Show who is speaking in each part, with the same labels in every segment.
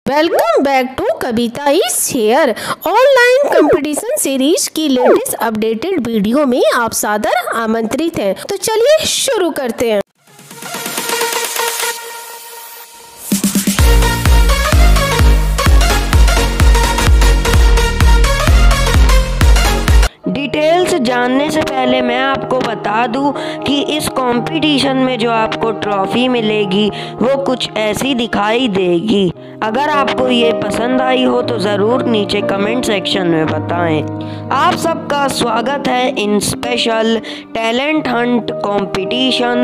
Speaker 1: Welcome back to Kavita is share. Online competition series की latest updated video में आप सादर आमंत्रित हैं। तो चलिए शुरू करते हैं।
Speaker 2: डिटेल्स जानने से पहले मैं आपको बता दूं कि इस कंपटीशन में जो आपको ट्रॉफी मिलेगी वो कुछ ऐसी दिखाई देगी। अगर आपको ये पसंद आई हो तो ज़रूर नीचे कमेंट सेक्शन में बताएं। आप सबका स्वागत है in special talent hunt competition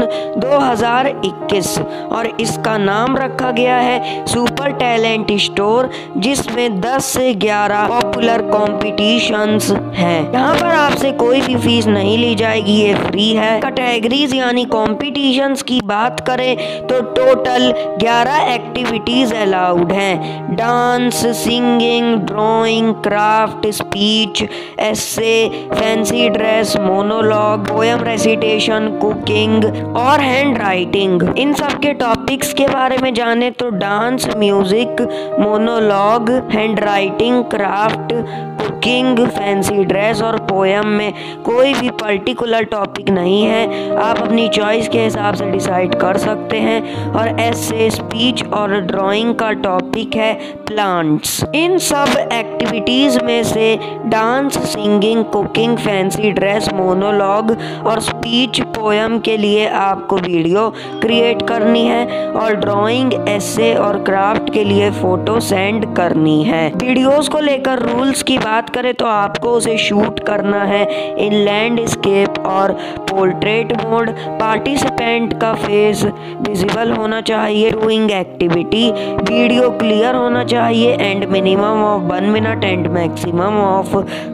Speaker 2: 2021 और इसका नाम रखा गया है सुपर टैलेंट स्टोर, जिसमें 10 से 11 पॉपुलर कॉम्पिटिशन्स हैं। यहाँ पर आपसे कोई भी फीस नहीं ली जाएगी, ये फ्री है। कैटेगरीज यानी कॉम्पिटिशन्स की बात करें तो टोटल 11 एक्टिविटीज अलाउड हैं। Dance, singing, drawing, craft, speech, essay, fancy dress, monologue, poem recitation, cooking और हैंड राइटिंग। इन सब के टॉपिक्स के बारे में जाने तो dance, music, monologue, handwriting, craft, cooking, fancy dress और पोएम में कोई भी पर्टिकुलर टॉपिक नहीं है। आप अपनी चॉइस के हिसाब से डिसाइड कर सकते हैं। और एस्से, स्पीच और ड्राइंग का टॉपिक है प्लांट्स। इन सब एक्टिविटीज़ में से dance, singing, cooking, fancy dress, monologue और स्पीच, पोएम के लिए आपको वीडियो क्रिएट करनी है और ड्राइंग, एस्से और क्राफ्ट के लिए फ़ोटो सेंड करनी है। वीडियोज़ को लेकर रूल्स की बात करें तो आपको उसे शूट करना है इन लैंडस्केप और पोर्ट्रेट मोड। पार्टिसिपेंट का फेस विजिबल होना चाहिए डूइंग एक्टिविटी। वीडियो क्लियर होना चाहिए and minimum of 1 minute and maximum of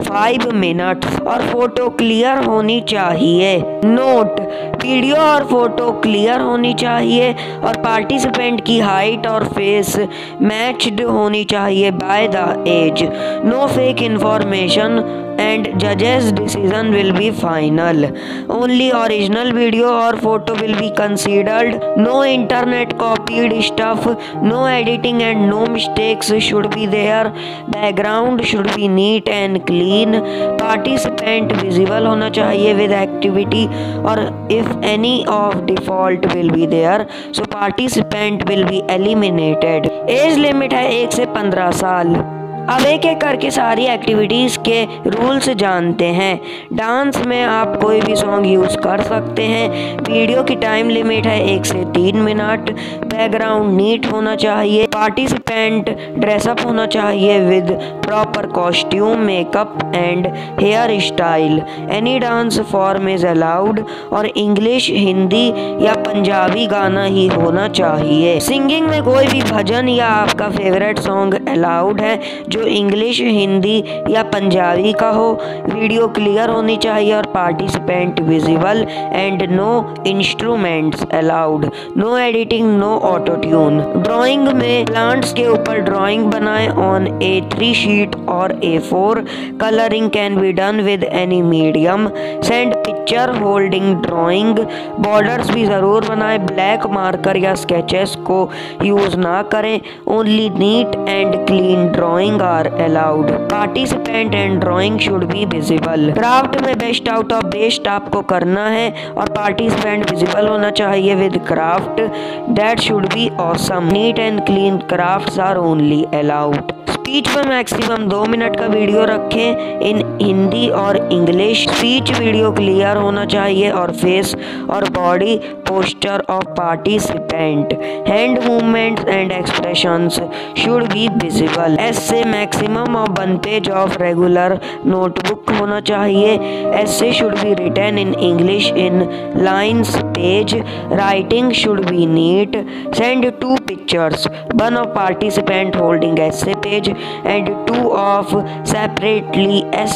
Speaker 2: 5 minute और फोटो क्लियर होनी चाहिए। नोट: वीडियो और फोटो क्लियर होनी चाहिए और पार्टिसिपेंट की हाइट और फेस मैच्ड होनी चाहिए by the age. No fake information and judges decision will be final. Only original video or photo will be considered. No internet copied stuff, no editing and no mistakes should be there. Background should be neat and clean. Participant visible होना चाहिए with activity और if any of default will be there so participant will be eliminated. Age limit है 1 से 15 साल। अब एक एक करके सारी एक्टिविटीज़ के रूल्स जानते हैं। डांस में आप कोई भी सॉन्ग यूज़ कर सकते हैं। वीडियो की टाइम लिमिट है 1 से 3 मिनट। बैकग्राउंड नीट होना चाहिए। पार्टिसिपेंट ड्रेसअप होना चाहिए with proper costume, makeup and hair style. Any dance form is allowed और इंग्लिश, हिंदी या पंजाबी गाना ही होना चाहिए। सिंगिंग में कोई भी भजन या आपका फेवरेट सॉन्ग अलाउड है जो इंग्लिश, हिंदी या पंजाबी का हो। वीडियो क्लियर होनी चाहिए और participant visible and no instruments allowed. No editing, no auto tune. Drawing में प्लांट्स के ऊपर ड्राइंग बनाएं ऑन A3 शीट और A4। Colouring can be done with any medium. Send picture holding drawing. Borders भी ज़रूर बनाएं। ब्लैक मार्कर या sketches को यूज़ ना करें। Only neat and clean drawing are allowed. Participant and drawing should be visible. Craft में best out of best आपको करना है और पार्टिसिपेंट विजिबल होना चाहिए with craft that should be awesome. Neat and clean crafts are only allowed. Speech में maximum 2 minute का video रखें इन हिंदी और इंग्लिश। स्पीच वीडियो क्लियर होना चाहिए और फेस और body posture of participant, hand movements and expressions should be visible. Essay maximum of 1 page of regular notebook होना चाहिए। Essay should be written in English in lines page. Writing should be neat. Send 2 pictures, 1 of participant holding essay page and 2 of separately essay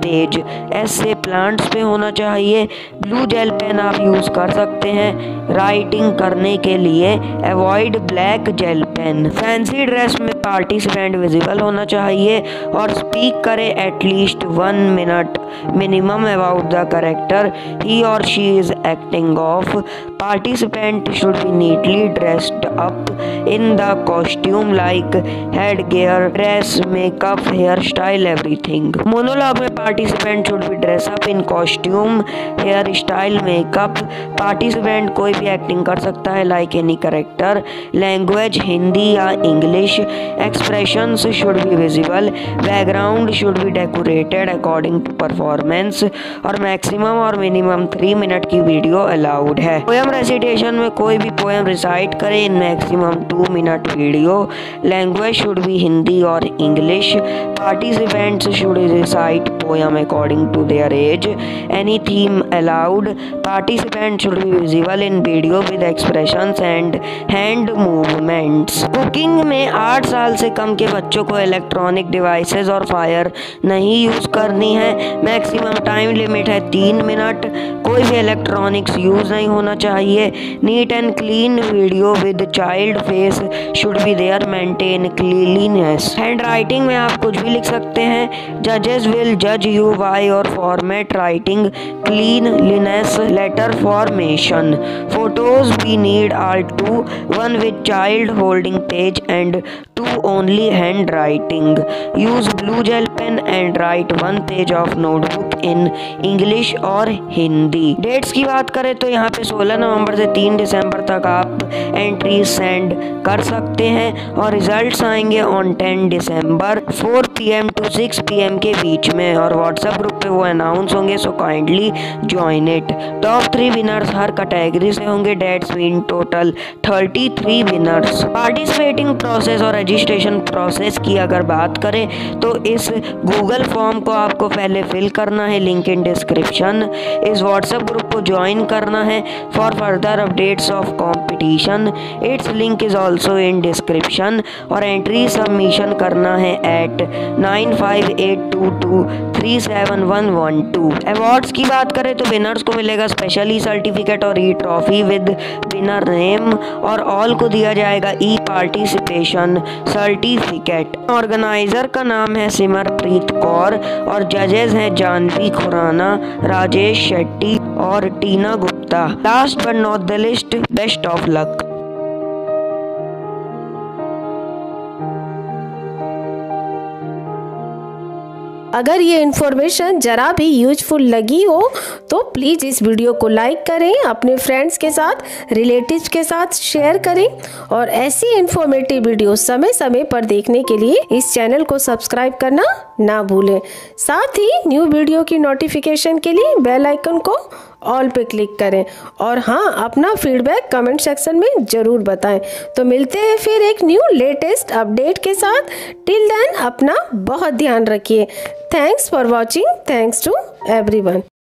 Speaker 2: page ऐसे plants पे होना चाहिए। Blue gel pen आप use कर सकते हैं राइटिंग करने के लिए। Avoid black gel pen. Fancy dress में पार्टिसिपेंट विजिबल होना चाहिए और स्पीक करे at least 1 minute minimum about the character he और she is acting of. Participant should be neatly dressed up in the costume like headgear, dress, makeup, hairstyle, everything. Monologue में participant should be dressed up in costume, hairstyle, makeup. Participant कोई भी acting कर सकता है like any character. Language Hindi या English. Expressions should be visible. Background should be decorated according to performance. और maximum और minimum 3 minute की वीडियो अलाउड है। रेसिटेशन में कोई भी पोएम रिसाइट करे in maximum 2 minute video. Language should be Hindi और English. Participants should recite poem according to their age. Any theme allowed. Participant should be visible in video with expressions and hand movements. Cooking में 8 साल से कम के बच्चों को electronic devices और fire नहीं यूज करनी है। मैक्सिमम टाइम लिमिट है 3 मिनट। कोई भी इलेक्ट्रॉनिक्स यूज नहीं होना चाहिए। Neat and clean video with child face should be there. Maintain cleanliness. Handwriting में आप कुछ भी लिख सकते हैं। जजेस विल जज यू बाय और format writing cleanliness letter formation. Photos we need are 2, 1 with child holding page and 2 only hand writing. Use blue gel pen and right 1 page of notebook in English और Hindi. Dates की बात करें तो यहाँ पे 16 नवंबर से 3 दिसंबर तक आप एंट्री सेंड कर सकते हैं और रिजल्ट्स आएंगे ऑन 10 दिसंबर 4 PM to 6 PM के बीच में और व्हाट्सएप ग्रुप पे वो अनाउंस होंगे, so kindly join it. Top 3 winners हर कैटेगरी से होंगे। That's mean total 33 winners. Participating process और रजिस्ट्रेशन प्रोसेस की अगर बात करें तो इस गूगल फॉर्म को आपको पहले फिल करना है, लिंक इन डिस्क्रिप्शन। इस व्हाट्सएप ग्रुप को ज्वाइन करना है for further updates of competition. Its link is also in description और एंट्री सबमिशन करना है एट 9582237112। अवार्ड्स की बात करें तो विनर्स को मिलेगा स्पेशली सर्टिफिकेट और e trophy with winner name और ऑल को दिया जाएगा ई पार्टिसिपेशन सर्टिफिकेट। ऑर्गेनाइजर का नाम है सिमरप्रीत कौर और जजेस हैं जानवी खुराना, राजेश शेट्टी और Tina Gupta. Last but not the list, best of luck.
Speaker 1: अगर ये इन्फॉर्मेशन जरा भी यूजफुल लगी हो तो प्लीज़ इस वीडियो को लाइक करें, अपने फ्रेंड्स के साथ, रिलेटिव्स के साथ शेयर करें और ऐसी इन्फॉर्मेटिव वीडियो समय समय पर देखने के लिए इस चैनल को सब्सक्राइब करना ना भूलें। साथ ही न्यू वीडियो की नोटिफिकेशन के लिए बेल आइकन को ऑल पे क्लिक करें और हाँ, अपना फीडबैक कमेंट सेक्शन में ज़रूर बताएं। तो मिलते हैं फिर एक न्यू लेटेस्ट अपडेट के साथ। टिल देन अपना बहुत ध्यान रखिए। Thanks for watching. Thanks to everyone.